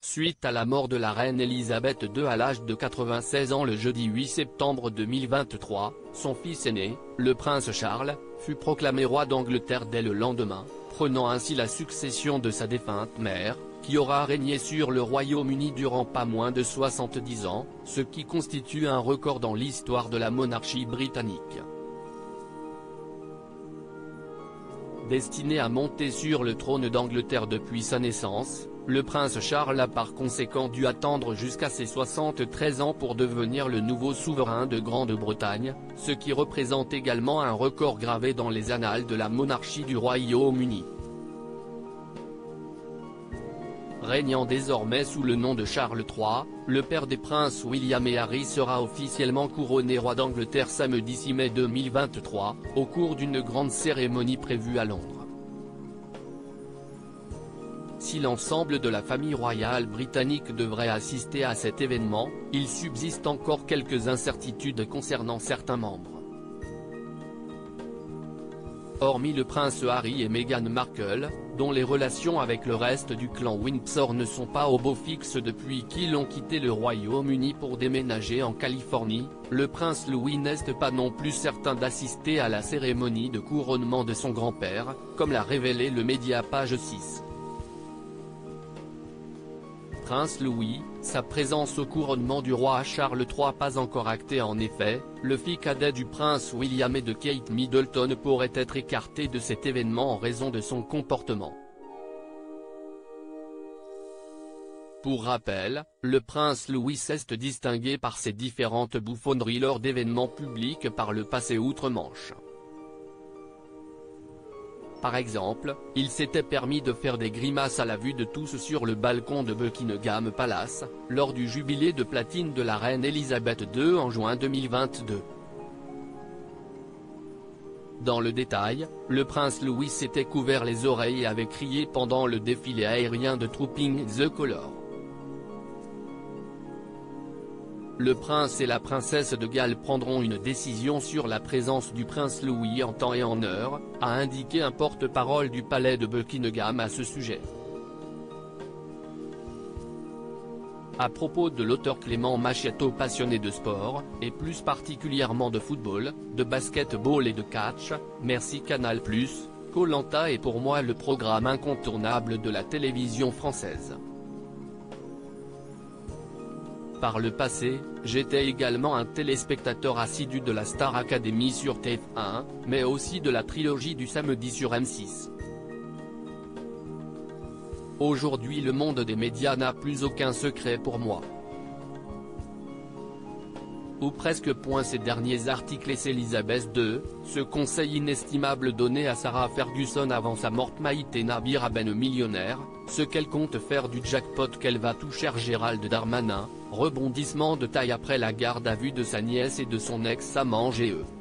suite à la mort de la reine Elisabeth II à l'âge de 96 ans le jeudi 8 septembre 2023, son fils aîné, le prince Charles, fut proclamé roi d'Angleterre dès le lendemain, prenant ainsi la succession de sa défunte mère, qui aura régné sur le Royaume-Uni durant pas moins de 70 ans, ce qui constitue un record dans l'histoire de la monarchie britannique. Destiné à monter sur le trône d'Angleterre depuis sa naissance, le prince Charles a par conséquent dû attendre jusqu'à ses 73 ans pour devenir le nouveau souverain de Grande-Bretagne, ce qui représente également un record gravé dans les annales de la monarchie du Royaume-Uni. Régnant désormais sous le nom de Charles III, le père des princes William et Harry sera officiellement couronné roi d'Angleterre samedi 6 mai 2023, au cours d'une grande cérémonie prévue à Londres. Si l'ensemble de la famille royale britannique devrait assister à cet événement, il subsiste encore quelques incertitudes concernant certains membres. Hormis le prince Harry et Meghan Markle, dont les relations avec le reste du clan Windsor ne sont pas au beau fixe depuis qu'ils ont quitté le Royaume-Uni pour déménager en Californie, le prince Louis n'est pas non plus certain d'assister à la cérémonie de couronnement de son grand-père, comme l'a révélé le média Page 6. Prince Louis, sa présence au couronnement du roi Charles III pas encore actée en effet, le fils cadet du prince William et de Kate Middleton pourrait être écarté de cet événement en raison de son comportement. Pour rappel, le prince Louis s'est distingué par ses différentes bouffonneries lors d'événements publics par le passé outre-Manche. Par exemple, il s'était permis de faire des grimaces à la vue de tous sur le balcon de Buckingham Palace, lors du jubilé de platine de la reine Elisabeth II en juin 2022. Dans le détail, le prince Louis s'était couvert les oreilles et avait crié pendant le défilé aérien de Trooping the Colour. Le prince et la princesse de Galles prendront une décision sur la présence du prince Louis en temps et en heure, a indiqué un porte-parole du palais de Buckingham à ce sujet. À propos de l'auteur Clément Machiato passionné de sport, et plus particulièrement de football, de basket-ball et de catch, merci Canal+, Koh-Lanta est pour moi le programme incontournable de la télévision française. Par le passé, j'étais également un téléspectateur assidu de la Star Academy sur TF1, mais aussi de la trilogie du samedi sur M6. Aujourd'hui le monde des médias n'a plus aucun secret pour moi. Ou presque. Ces derniers articles et Elisabeth II, ce conseil inestimable donné à Sarah Ferguson avant sa mort. Maïté Nabir Aben millionnaire, ce qu'elle compte faire du jackpot qu'elle va toucher. Gérald Darmanin, rebondissement de taille après la garde à vue de sa nièce et de son ex-amant GE.